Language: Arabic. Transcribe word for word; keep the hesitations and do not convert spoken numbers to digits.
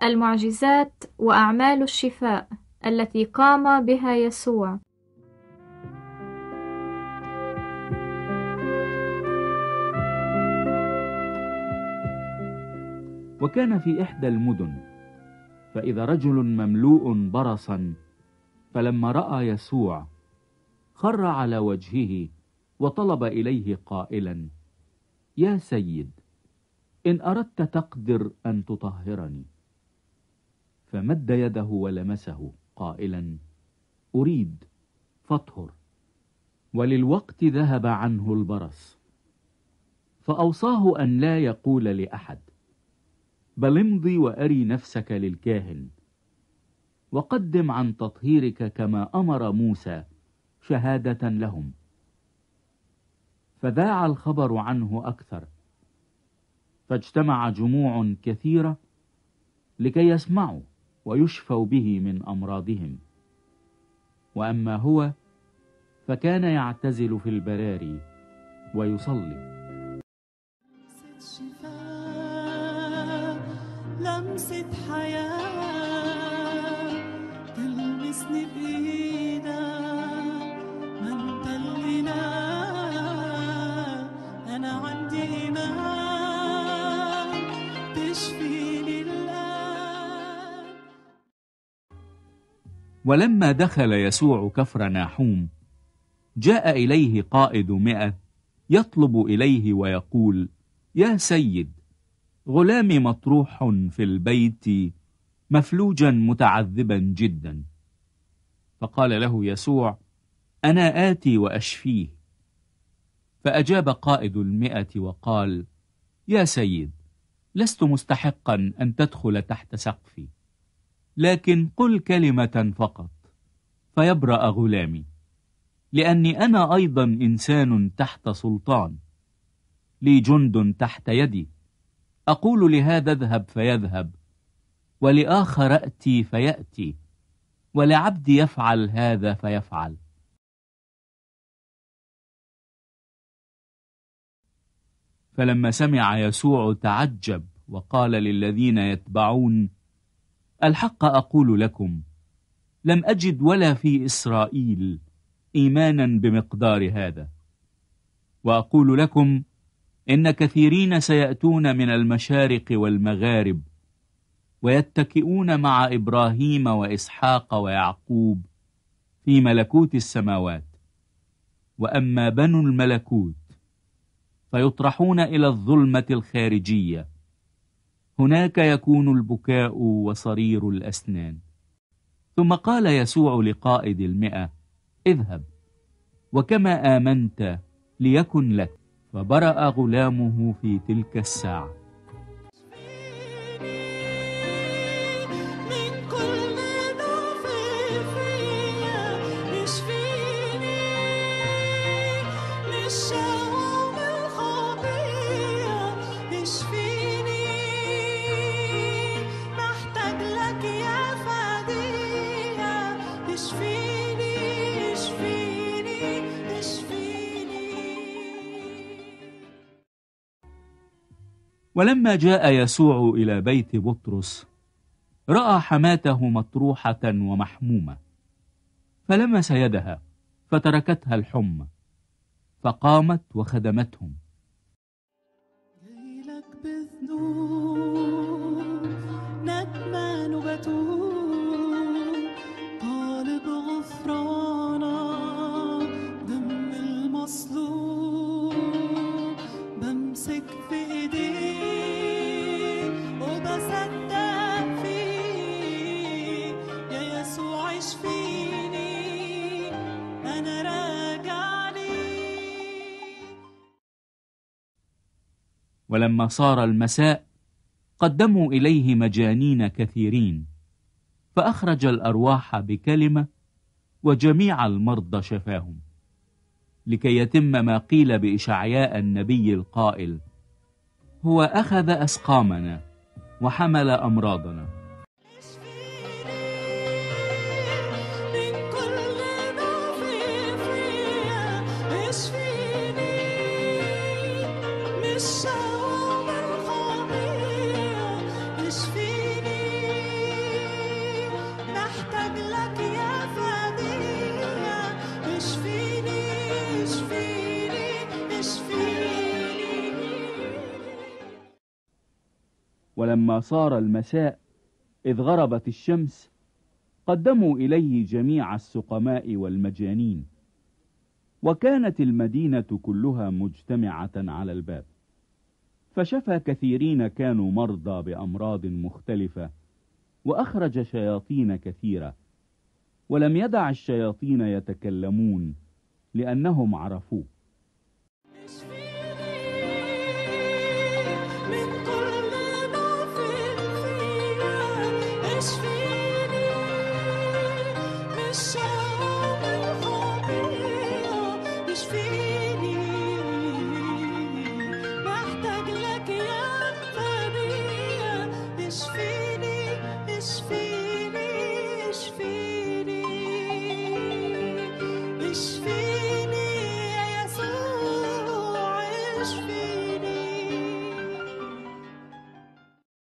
المعجزات وأعمال الشفاء التي قام بها يسوع. وكان في إحدى المدن فإذا رجل مملوء برصا، فلما رأى يسوع خر على وجهه وطلب إليه قائلا: يا سيد، إن أردت تقدر أن تطهرني. فمد يده ولمسه قائلا: أريد، فاطهر. وللوقت ذهب عنه البرص. فأوصاه أن لا يقول لأحد، بل امضي وأري نفسك للكاهن، وقدم عن تطهيرك كما أمر موسى شهادة لهم. فذاع الخبر عنه أكثر، فاجتمع جموع كثيرة لكي يسمعوا ويشفوا به من أمراضهم. وأما هو فكان يعتزل في البراري ويصلي. لمسة حياة تلمسني بإيدك، ما انت اللي لا أنا عندي إيمان تشفيني الآن. ولما دخل يسوع كفر ناحوم، جاء إليه قائد مئة يطلب إليه ويقول: يا سيد، غلامي مطروح في البيت مفلوجا متعذبا جدا. فقال له يسوع: أنا آتي وأشفيه. فأجاب قائد المئة وقال: يا سيد، لست مستحقا أن تدخل تحت سقفي، لكن قل كلمة فقط فيبرأ غلامي، لأني أنا أيضا إنسان تحت سلطان، لي جند تحت يدي، أقول لهذا اذهب فيذهب، ولآخر أتي فيأتي، ولعبدي يفعل هذا فيفعل. فلما سمع يسوع تعجب وقال للذين يتبعون: الحق أقول لكم، لم أجد ولا في إسرائيل إيمانا بمقدار هذا. وأقول لكم إن كثيرين سيأتون من المشارق والمغارب ويتكئون مع إبراهيم وإسحاق ويعقوب في ملكوت السماوات، وأما بنو الملكوت فيطرحون إلى الظلمة الخارجية، هناك يكون البكاء وصرير الأسنان. ثم قال يسوع لقائد المئة: اذهب، وكما آمنت ليكن لك. فبرأ غلامه في تلك الساعة. ولما جاء يسوع إلى بيت بطرس، رأى حماته مطروحة ومحمومة، فلمس يدها فتركتها الحمى، فقامت وخدمتهم. جايلك بذنوب ندمان وبتوب، طالب غفرانك دم المصلوب، بمسك في ايديك وبصدق فيك، يا يسوع اشفيني انا راجع ليك. ولما صار المساء قدموا إليه مجانين كثيرين، فأخرج الأرواح بكلمة، وجميع المرضى شفاهم، لكي يتم ما قيل بإشعياء النبي القائل: هو أخذ أسقامنا وحمل أمراضنا. الشوم الخطية اشفيني ولما صار المساء إذ غربت الشمس قدموا إليه جميع السقماء والمجانين، وكانت المدينة كلها مجتمعة على الباب. فشفى كثيرين كانوا مرضى بأمراض مختلفة، وأخرج شياطين كثيرة، ولم يدع الشياطين يتكلمون لأنهم عرفوه. من كل ضعف فيا اشفيني، من شر الخطيئة اشفيني، محتاج لك يا غنية، اشفيني اشفيني اشفيني اشفيني